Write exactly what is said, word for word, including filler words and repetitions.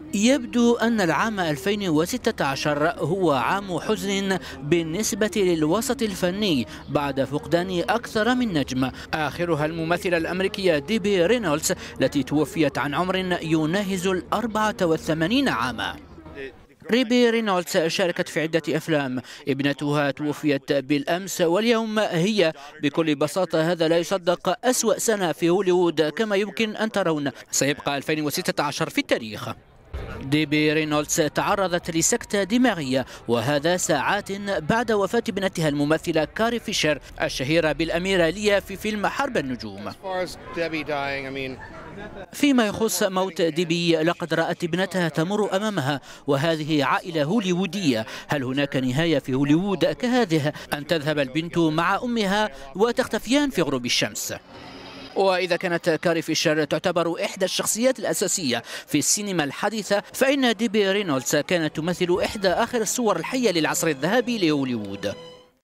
يبدو أن العام ألفين وستة عشر هو عام حزن بالنسبة للوسط الفني بعد فقدان أكثر من نجم، آخرها الممثلة الأمريكية ديبي رينولدز التي توفيت عن عمر يناهز الأربعة وثمانين عاما. ديبي رينولدز شاركت في عدة أفلام، ابنتها توفيت بالأمس، واليوم هي بكل بساطة هذا لا يصدق أسوأ سنة في هوليوود كما يمكن أن ترون. سيبقى ألفين وستة عشر في التاريخ. ديبي رينولدز تعرضت لسكتة دماغية، وهذا ساعات بعد وفاة ابنتها الممثلة كاري فيشر الشهيرة بالأميرة ليا في فيلم حرب النجوم. فيما يخص موت ديبي، لقد رأت ابنتها تمر أمامها، وهذه عائلة هوليوودية. هل هناك نهاية في هوليوود كهذه، أن تذهب البنت مع أمها وتختفيان في غروب الشمس؟ وإذا كانت كاري فيشر تعتبر إحدى الشخصيات الأساسية في السينما الحديثة، فإن ديبي رينولدز كانت تمثل إحدى آخر الصور الحية للعصر الذهبي لهوليوود.